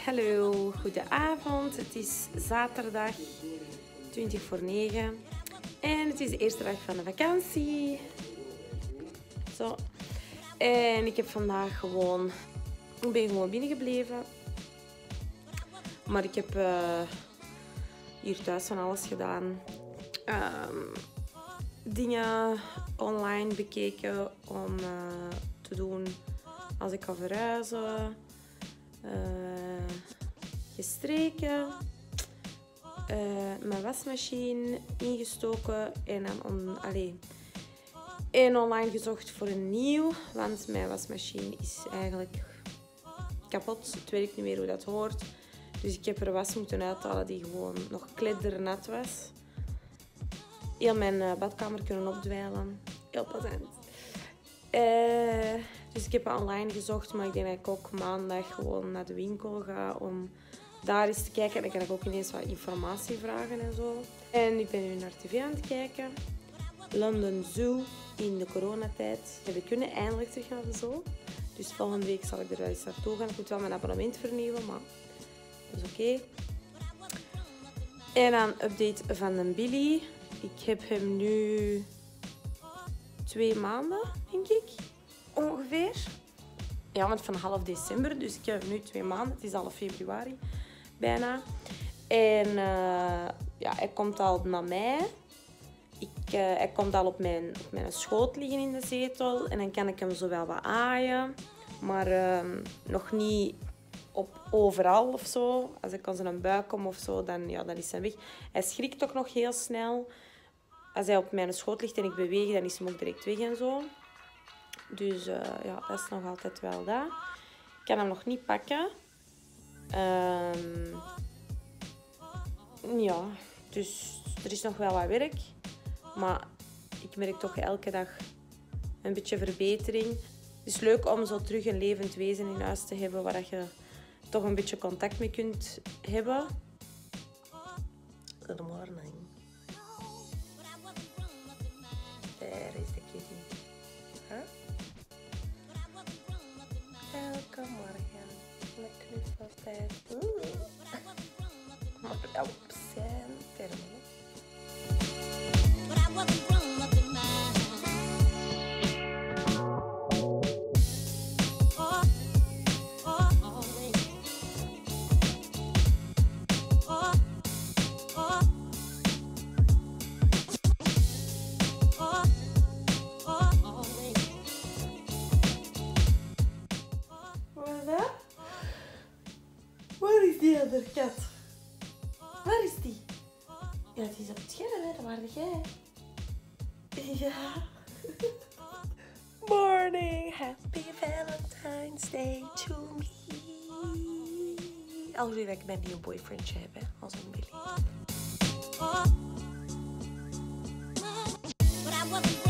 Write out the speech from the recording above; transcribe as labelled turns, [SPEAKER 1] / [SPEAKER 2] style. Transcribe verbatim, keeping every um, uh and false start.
[SPEAKER 1] Hallo, goedenavond. Het is zaterdag twintig voor negen en het is de eerste dag van de vakantie. Zo. En ik heb vandaag gewoon, ik ben gewoon binnengebleven. Maar ik heb uh, hier thuis van alles gedaan. Um, dingen online bekeken om uh, te doen als ik ga verhuizen. Uh, gestreken, uh, mijn wasmachine ingestoken en dan on, allee, en online gezocht voor een nieuw, want mijn wasmachine is eigenlijk kapot. Het weet niet meer hoe dat hoort. Dus ik heb er was moeten uithalen die gewoon nog kleddernat was. Heel mijn uh, badkamer kunnen opdwijlen. Heel plezant. Uh, dus ik heb het online gezocht, maar ik denk dat ik ook maandag gewoon naar de winkel ga om daar eens te kijken. En dan kan ik ook ineens wat informatie vragen en zo. En ik ben nu naar tv aan het kijken. London Zoo in de coronatijd. We kunnen eindelijk terug naar de zoo. Dus volgende week zal ik er wel eens naartoe gaan. Ik moet wel mijn abonnement vernieuwen, maar dat is oké. Okay. En dan update van de Billy. Ik heb hem nu twee maanden, denk ik, ongeveer. Ja, want van half december, dus ik heb hem nu twee maanden. Het is half februari, bijna. En uh, ja, hij komt al naar mij. Ik, uh, hij komt al op mijn, op mijn schoot liggen in de zetel. En dan kan ik hem zo wel wat aaien. Maar uh, nog niet op overal of zo. Als ik aan zijn buik kom of zo, dan, ja, dan is hij weg. Hij schrikt ook nog heel snel. Als hij op mijn schoot ligt en ik beweeg, dan is hij ook direct weg en zo. Dus uh, ja, dat is nog altijd wel dat. Ik kan hem nog niet pakken. Um, ja, dus er is nog wel wat werk. Maar ik merk toch elke dag een beetje verbetering. Het is leuk om zo terug een levend wezen in huis te hebben waar je toch een beetje contact mee kunt hebben. Good morning. There is the kitty. Huh? Elke morgen met knuffeltijd. Maar wel op zijn termen. Waar is die andere kat? Waar is die? Ja, die is op het scherm, hè? Dat waren jij. Ja. Morning, happy Valentine's Day to me. Al zie dat ik mijn nieuwe boyfriendje heb, hè? Als een Billy.